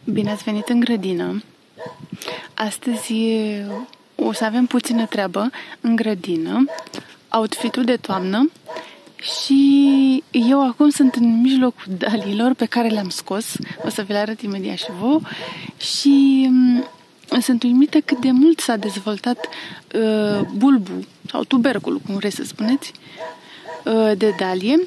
Bine ați venit în grădină. Astăzi o să avem puțină treabă în grădină, outfit-ul de toamnă și eu acum sunt în mijlocul daliilor pe care le-am scos. O să vi le arăt imediat și vouă și sunt uimită cât de mult s-a dezvoltat bulbul sau tuberculul, cum vreți să spuneți, de dalie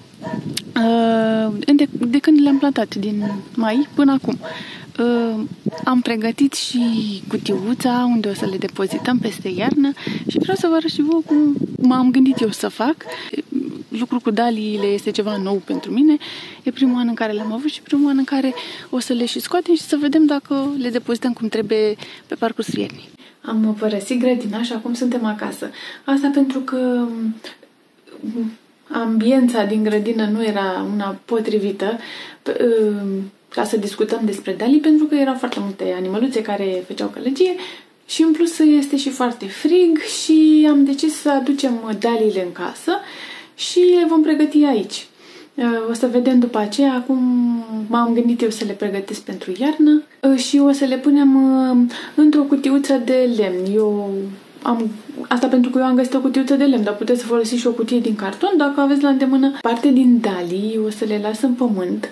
de când le-am plantat, din mai până acum. Am pregătit și cutiuța unde o să le depozităm peste iarnă și vreau să vă arăt și vouă cum m-am gândit eu să fac. Lucrul cu daliile este ceva nou pentru mine. E primul an în care le-am avut și primul an în care o să le și scoatem și să vedem dacă le depozităm cum trebuie pe parcursul iernii. Am părăsit grădina și acum suntem acasă. Asta pentru că ambiența din grădină nu era una potrivită ca să discutăm despre dalii, pentru că erau foarte multe animăluțe care făceau călăgie și în plus este și foarte frig și am decis să aducem daliile în casă și le vom pregăti aici. O să vedem după aceea. Acum m-am gândit eu să le pregătesc pentru iarnă și o să le punem într-o cutiuță de lemn. Asta pentru că eu am găsit o cutiuță de lemn, dar puteți să folosiți și o cutie din carton dacă aveți la îndemână. Parte din dalii o să le las în pământ,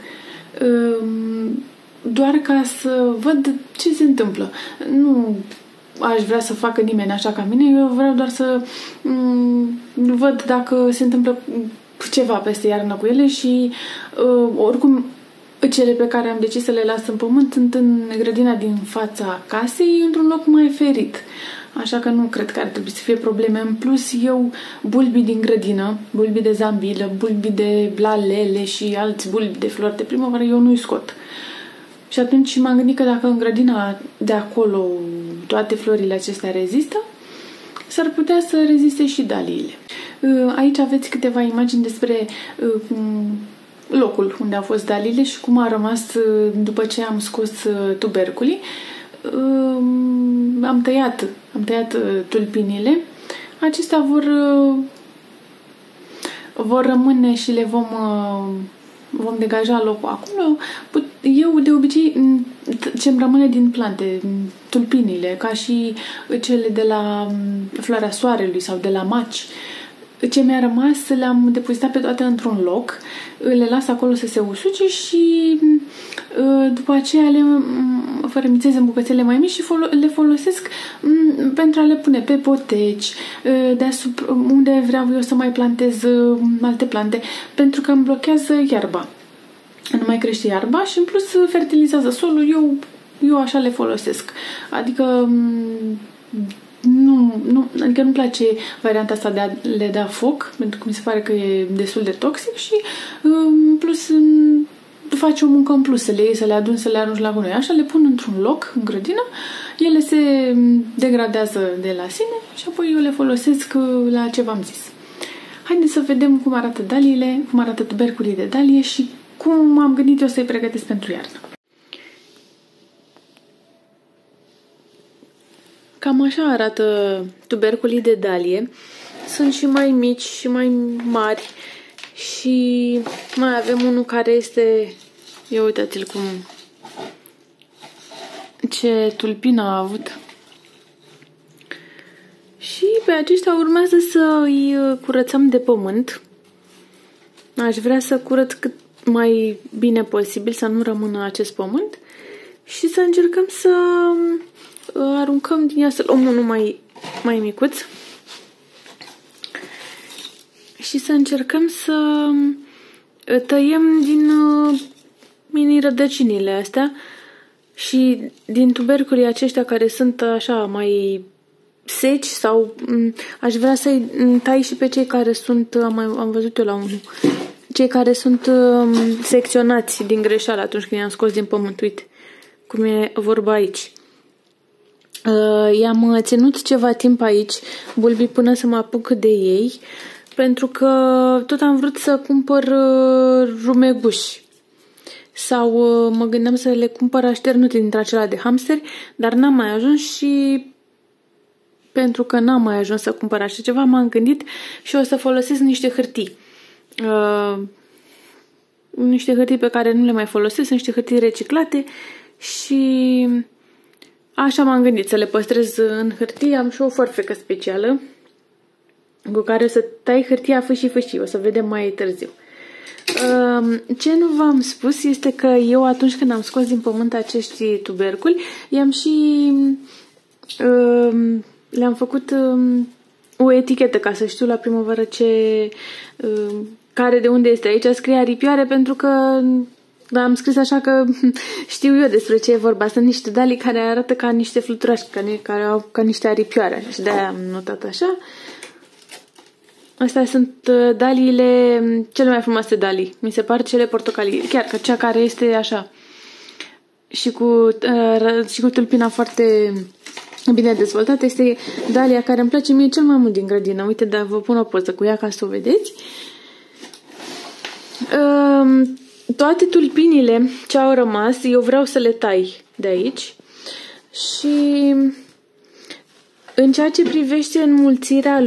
doar ca să văd ce se întâmplă. Nu aș vrea să facă nimeni așa ca mine, eu vreau doar să văd dacă se întâmplă ceva peste iarnă cu ele și oricum cele pe care am decis să le las în pământ sunt în grădina din fața casei, într-un loc mai ferit. Așa că nu cred că ar trebui să fie probleme. În plus, eu bulbii din grădină, bulbii de zambilă, bulbii de blalele și alți bulbi de flori de primăvară, eu nu-i scot. Și atunci m-am gândit că dacă în grădina de acolo toate florile acestea rezistă, s-ar putea să reziste și daliile. Aici aveți câteva imagini despre locul unde au fost daliile și cum a rămas după ce am scos tuberculii. Am tăiat tulpinile. Acestea vor rămâne și le vom degaja locul acolo. Eu, de obicei, ce-mi rămâne din plante, tulpinile, ca și cele de la floarea soarelui sau de la maci, ce mi-a rămas, le-am depozitat pe toate într-un loc, le las acolo să se usuce și după aceea le fărâmițez în bucățele mai mici și le folosesc pentru a le pune pe poteci, deasupra, unde vreau eu să mai plantez alte plante, pentru că îmi blochează iarba. Nu mai crește iarba și în plus fertilizează solul. Eu așa le folosesc. Adică adică nu-mi place varianta asta de a le da foc, pentru că mi se pare că e destul de toxic și în plus faci o muncă în plus, să le iei, să le adun, să le arunci la gunoi. Așa le pun într-un loc în grădină, ele se degradează de la sine și apoi eu le folosesc la ce v-am zis. Haideți să vedem cum arată daliile, cum arată tuberculii de dalie și cum am gândit eu să-i pregătesc pentru iarnă. Cam așa arată tuberculii de dalie. Sunt și mai mici și mai mari și mai avem unul care este, ia uitați-l cum, ce tulpină a avut. Și pe aceștia urmează să îi curățăm de pământ. Aș vrea să curăț cât mai bine posibil, să nu rămână acest pământ și să încercăm să aruncăm din ea, să luăm unul mai micuț și să încercăm să tăiem din mini rădăcinile astea și din tuberculii aceștia care sunt așa mai seci, sau aș vrea să-i tai și pe cei care sunt, am văzut eu la unul, cei care sunt secționați din greșeală atunci când i-am scos din pământ. Uite cum e vorba aici. I-am ținut ceva timp aici, bulbii, până să mă apuc de ei, pentru că tot am vrut să cumpăr rumeguși. Sau mă gândeam să le cumpăr așternute dintre acelea de hamsteri, dar n-am mai ajuns și pentru că n-am mai ajuns să cumpăr așa ceva, m-am gândit și o să folosesc niște hârtii. Niște hârtii pe care nu le mai folosesc, sunt niște hârtii reciclate și așa m-am gândit să le păstrez în hârtie. Am și o foarfecă specială cu care o să tai hârtia fâșii, o să vedem mai târziu. Ce nu v-am spus este că eu atunci când am scos din pământ acești tuberculi, i-am și le-am făcut o etichetă ca să știu la primăvară care de unde este. Aici scrie aripioare pentru că am scris așa că știu eu despre ce e vorba. Sunt niște dalii care arată ca niște fluturași, care au ca niște aripioare și de-aia am notat așa. Astea sunt daliile, cele mai frumoase dalii. Mi se par cele portocalii. Chiar că cea care este așa și cu tulpina foarte bine dezvoltată este dalia care îmi place mie cel mai mult din grădină. Uite, dar vă pun o poză cu ea ca să o vedeți. Toate tulpinile ce au rămas, eu vreau să le tai de aici. Și în ceea ce privește înmulțirea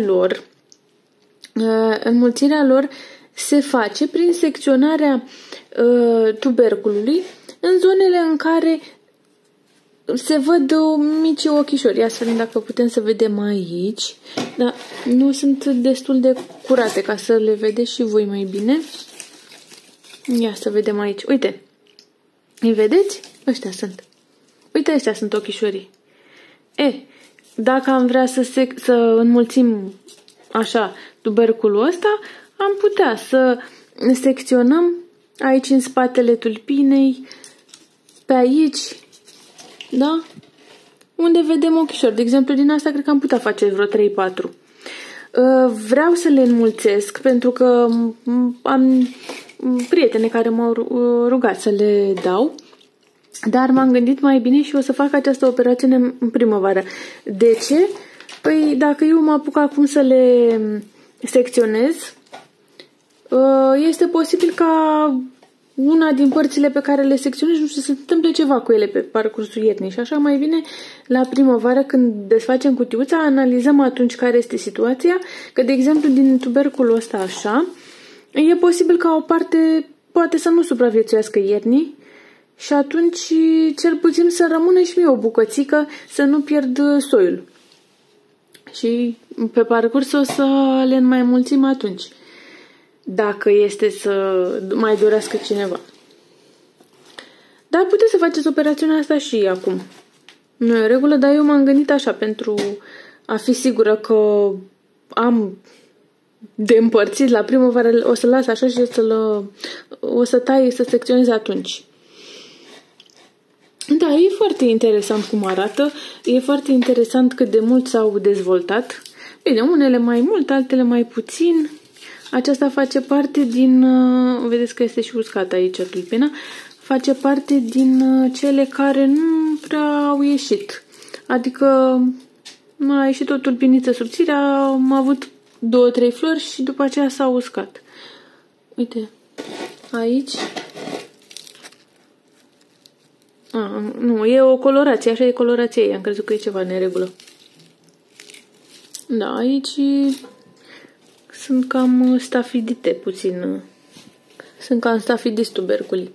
lor se face prin secționarea tuberculului în zonele în care se văd mici ochișori. Ia să vedem dacă putem să vedem aici. Dar nu sunt destul de curate ca să le vedeți și voi mai bine. Ia să vedem aici. Uite. Îi vedeți? Ăștia sunt. Uite, ăștia sunt ochișorii. Dacă am vrea să înmulțim așa tuberculul ăsta, am putea să secționăm aici în spatele tulpinei, pe aici, da? Unde vedem ochișori. De exemplu, din asta cred că am putea face vreo 3-4. Vreau să le înmulțesc pentru că am prietene care m-au rugat să le dau, dar m-am gândit mai bine și o să fac această operațiune în primăvară. De ce? Păi dacă eu mă apuc acum să le secționez, este posibil ca una din părțile pe care le secționez, nu știu, să se întâmple ceva cu ele pe parcursul iernii. Și așa mai bine la primăvară, când desfacem cutiuța, analizăm atunci care este situația, că de exemplu din tuberculul ăsta așa, e posibil ca o parte poate să nu supraviețuiască iernii și atunci cel puțin să rămână și mie o bucățică, să nu pierd soiul. Și pe parcurs o să le mai mulțim atunci, dacă este să mai dorească cineva. Dar puteți să faceți operațiunea asta și acum. Nu e o regulă, dar eu m-am gândit așa pentru a fi sigură că am de împărțit la primăvară, o să las așa și o să tai, să secționez atunci. Da, e foarte interesant cum arată, e foarte interesant cât de mult s-au dezvoltat. Bine, unele mai mult, altele mai puțin. Aceasta face parte din, vedeți că este și uscată aici tulpina, face parte din cele care nu prea au ieșit. Adică a ieșit o tulpiniță subțire, am avut 2-3 flori și după aceea s-a uscat. Uite, aici. Nu, e o colorație, așa e colorația ei, am crezut că e ceva neregulă. Da, aici sunt cam stafidite puțin. Sunt cam stafidis tuberculii.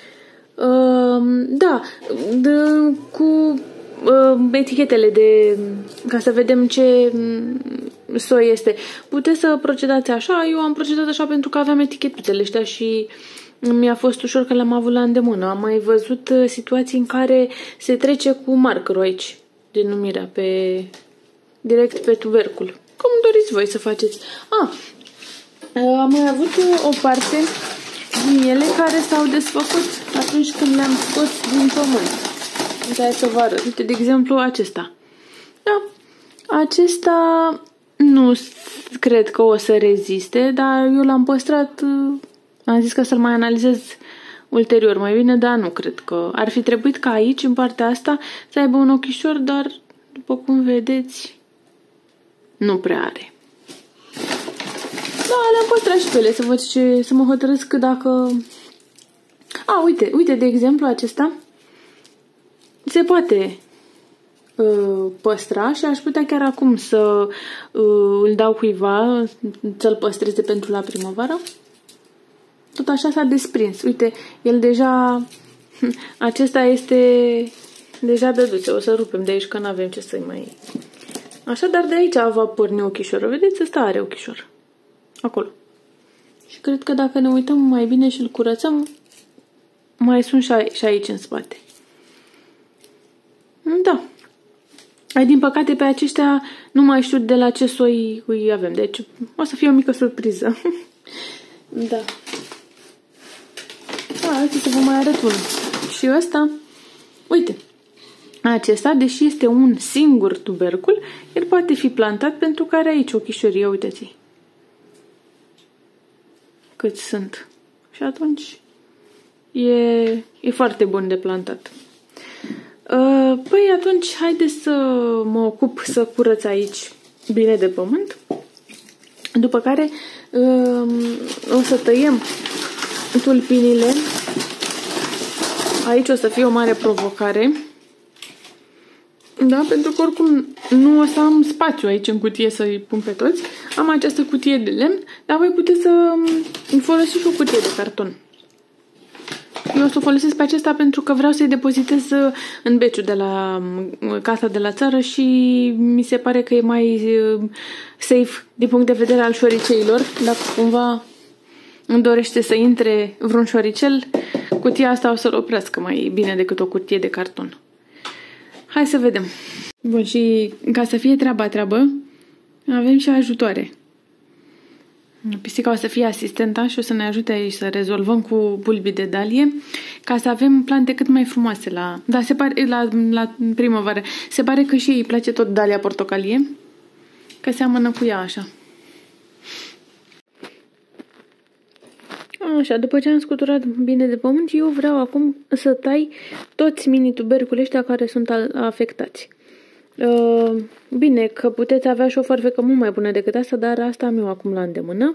Da, cu etichetele ca să vedem ce soi este. Puteți să procedați așa, eu am procedat așa pentru că aveam etichetuțele ăștia și mi-a fost ușor că le-am avut la îndemână. Am mai văzut situații în care se trece cu markerul aici, denumirea, direct pe tubercul. Cum doriți voi să faceți. Am mai avut o parte din ele care s-au desfăcut atunci când le-am scos din pământ. Hai să vă arăt. Uite, de exemplu, acesta. Da, acesta nu cred că o să reziste, dar eu l-am păstrat. Am zis că să-l mai analizez ulterior mai bine, dar nu cred că ar fi trebuit ca aici, în partea asta, să aibă un ochișor, dar, după cum vedeți, nu prea are. Da, le-am păstrat și pe ele, să văd să mă hotărăsc dacă... uite, de exemplu, acesta se poate păstra și aș putea chiar acum să îl dau cuiva, să-l păstreze pentru la primăvară. Tot așa s-a desprins. Uite, el deja Acesta este deja dăduțe. O să rupem de aici că nu avem ce să-i mai... Așa, dar de aici va porni ochișorul. Vedeți? Ăsta are ochișor. Acolo. Și cred că dacă ne uităm mai bine și îl curățăm, mai sunt și aici în spate. Da. Din păcate pe aceștia nu mai știu de la ce soi îi avem. Deci o să fie o mică surpriză. Da. Hai să vă mai arăt unul. Și ăsta, uite, acesta, deși este un singur tubercul, el poate fi plantat pentru că are aici ochișorii, uitați-i. Câți sunt. Și atunci e foarte bun de plantat. Păi atunci haideți să mă ocup să curăț aici bine de pământ. După care o să tăiem tulpinile. Aici o să fie o mare provocare. Da, pentru că oricum nu o să am spațiu aici în cutie să-i pun pe toți. Am această cutie de lemn, dar voi puteți să folosiți și o cutie de carton. Eu o să o folosesc pe acesta pentru că vreau să-i depozitez în beciul de la casa de la țară și mi se pare că e mai safe din punct de vedere al șoriceilor. Dacă cumva îmi dorește să intre vreun șoricel, cutia asta o să-l oprească mai bine decât o cutie de carton. Hai să vedem. Bun, și ca să fie treabă, avem și ajutoare. Pisica o să fie asistenta și o să ne ajute aici să rezolvăm cu bulbii de dalie ca să avem plante cât mai frumoase da, se pare, la primăvară. Se pare că și îi place tot dalia portocalie, că seamănă cu ea așa. Așa, după ce am scuturat bine de pământ, eu vreau acum să tai toți mini-tuberculii ăștia care sunt afectați. Bine, că puteți avea și o foarfecă mult mai bună decât asta, dar asta am eu acum la îndemână.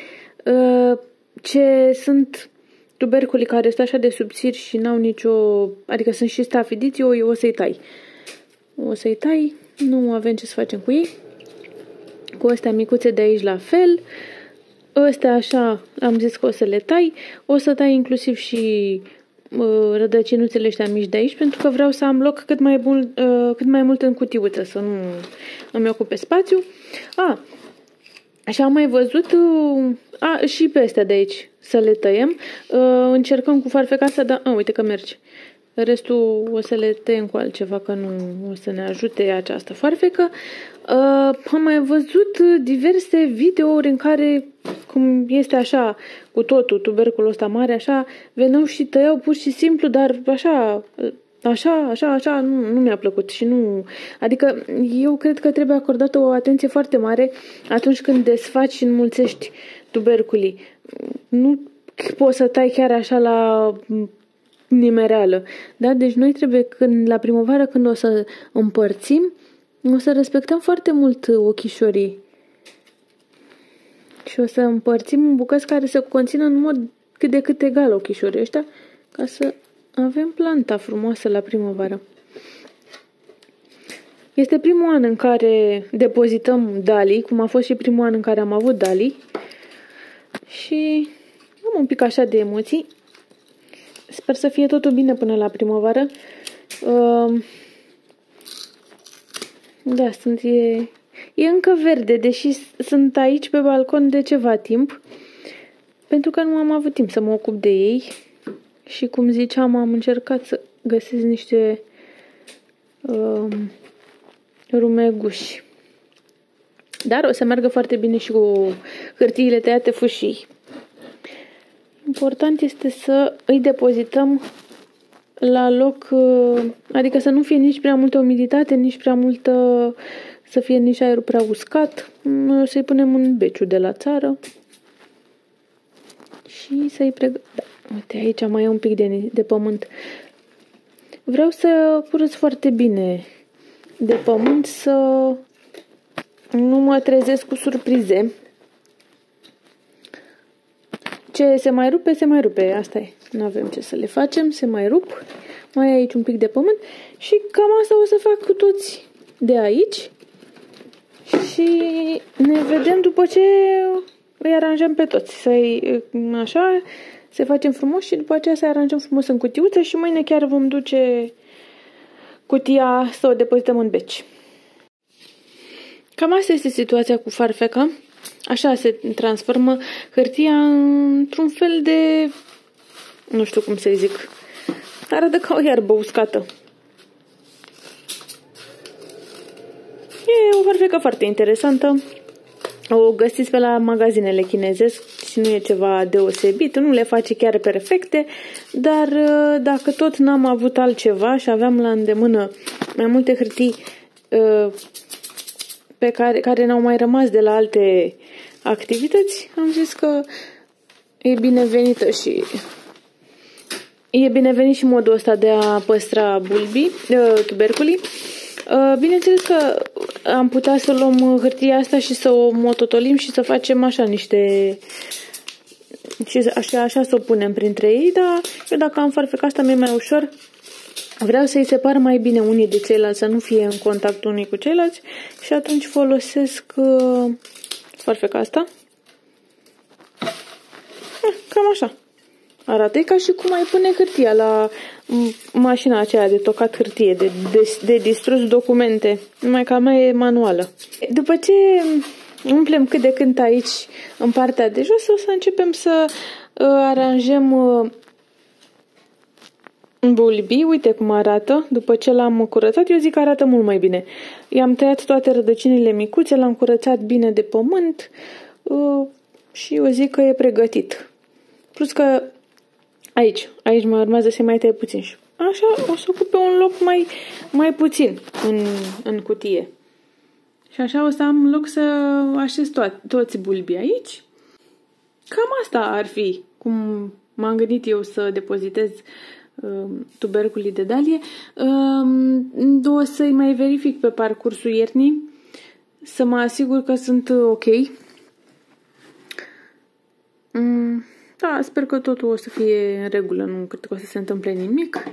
Ce sunt tuberculii care sunt așa de subțiri și n-au nicio... Adică sunt și stafidiți, eu o să-i tai. O să-i tai, nu avem ce să facem cu ei. Cu astea micuțe de aici la fel. Astea așa, am zis că o să le tai. O să tai inclusiv și rădăcinuțele ăștia mici de aici, pentru că vreau să am loc cât mai mult în cutiuță, să nu îmi ocupe spațiu. Așa am mai văzut și pe astea de aici să le tăiem. Încercăm cu farfeca asta, dar uite că merge. Restul o să le tăiem cu altceva, că nu o să ne ajute această farfecă. Am mai văzut diverse videouri în care, cum este așa cu totul, tuberculul ăsta mare, așa, veneau și tăiau pur și simplu, dar așa, nu mi-a plăcut și nu... Adică eu cred că trebuie acordată o atenție foarte mare atunci când desfaci și înmulțești tuberculii. Nu poți să tai chiar așa la nimereală, da? Deci noi trebuie la primăvară, când o să împărțim, o să respectăm foarte mult ochișorii și o să împărțim în bucăți care să conțină în mod cât de cât egal ochișorii ăștia, ca să avem planta frumoasă la primăvară. Este primul an în care depozităm dalii, cum a fost și primul an în care am avut dalii, și am un pic așa de emoții. Sper să fie totul bine până la primăvară. Da, e încă verde, deși sunt aici pe balcon de ceva timp, pentru că nu am avut timp să mă ocup de ei și, cum ziceam, am încercat să găsesc niște rumeguși. Dar o să meargă foarte bine și cu hârtiile tăiate fâșii. Important este să îi depozităm la loc, adică să nu fie nici prea multă umiditate, nici prea multă, să fie nici aerul prea uscat. O să-i punem în beciul de la țară și să-i pregătim. Da, uite, aici mai e un pic de pământ. Vreau să curăț foarte bine de pământ, să nu mă trezesc cu surprize. Ce se mai rupe, se mai rupe. Asta e. Nu avem ce să le facem. Se mai rup. Mai e aici un pic de pământ. Și cam asta o să fac cu toți de aici. Și ne vedem după ce îi aranjăm pe toți. Așa, să facem frumos și după aceea să aranjăm frumos în cutiuță și mâine chiar vom duce cutia să o depozităm în beci. Cam asta este situația cu farfeca. Așa se transformă hârtia într-un fel de... nu știu cum să-i zic. Arată ca o iarbă uscată. E o farfecă foarte interesantă. O găsiți pe la magazinele chineze și nu e ceva deosebit. Nu le face chiar perfecte, dar dacă tot n-am avut altceva și aveam la îndemână mai multe hârtii care n-au mai rămas de la alte activități, am zis că e binevenită și e binevenit și modul ăsta de a păstra bulbii, tuberculii. Bineînțeles că am putea să luăm hârtia asta și să o mototolim și să facem așa niște... și așa să o punem printre ei, dar eu dacă am farfeca asta mi-e mai ușor. Vreau să-i separ mai bine unii de ceilalți, să nu fie în contact unii cu ceilalți și atunci folosesc farfeca asta. Cam așa arată. E ca și cum ai pune hârtia la mașina aceea de tocat hârtie, de distrus documente, numai că a mea e manuală. După ce umplem cât de cât aici în partea de jos, o să începem să aranjăm bulbii. Uite cum arată. După ce l-am curățat, eu zic că arată mult mai bine. I-am tăiat toate rădăcinile micuțe, l-am curățat bine de pământ și eu zic că e pregătit. Plus că aici mai urmează să mai tai puțin și așa o să ocupe un loc mai puțin în cutie. Și așa o să am loc să așez toți bulbii aici. Cam asta ar fi cum m-am gândit eu să depozitez tuberculii de dalie. O să-i mai verific pe parcursul iernii să mă asigur că sunt ok. Da, sper că totul o să fie în regulă, nu cred că o să se întâmple nimic.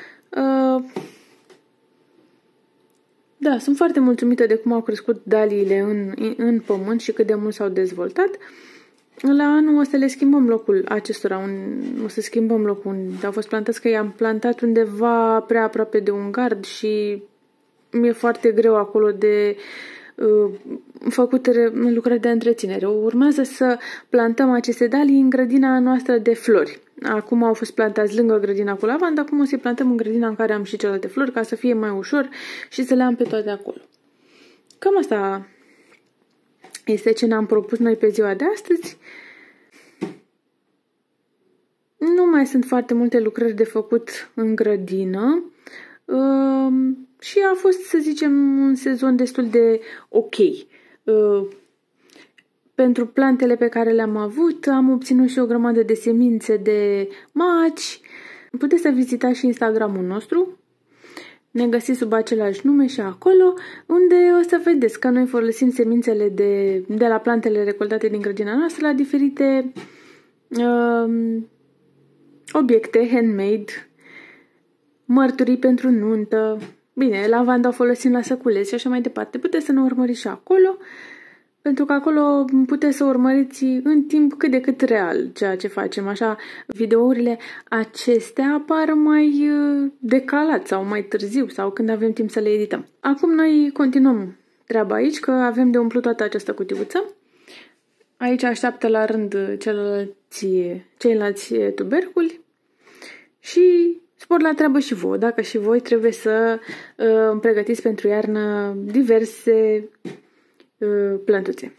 Da, sunt foarte mulțumită de cum au crescut daliile în pământ și cât de mult s-au dezvoltat. La anul o să le schimbăm locul acestora, o să schimbăm locul unde au fost plantați, că i-am plantat undeva prea aproape de un gard și mi-e foarte greu acolo de făcut lucrări de întreținere. Urmează să plantăm aceste dalii în grădina noastră de flori. Acum au fost plantați lângă grădina cu lavandă, acum o să-i plantăm în grădina în care am și celelalte flori, ca să fie mai ușor și să le am pe toate acolo. Cam asta este ce ne-am propus noi pe ziua de astăzi. Nu mai sunt foarte multe lucrări de făcut în grădină și a fost, să zicem, un sezon destul de ok. Pentru plantele pe care le-am avut, am obținut și o grămadă de semințe de maci. Puteți să vizitați și Instagramul nostru. Ne găsiți sub același nume și acolo, unde o să vedeți că noi folosim semințele de la plantele recoltate din grădina noastră la diferite obiecte handmade, mărturii pentru nuntă. Bine, lavanda o folosim la săculeți și așa mai departe. Puteți să ne urmăriți și acolo, pentru că acolo puteți să urmăriți în timp cât de cât real ceea ce facem. Așa, videourile acestea apar mai decalat sau mai târziu sau când avem timp să le edităm. Acum noi continuăm treaba aici, că avem de umplut toată această cutiuță. Aici așteaptă la rând ceilalți tuberculi și spor la treabă și voi, dacă și voi trebuie să pregătiți pentru iarnă diverse plântuțe.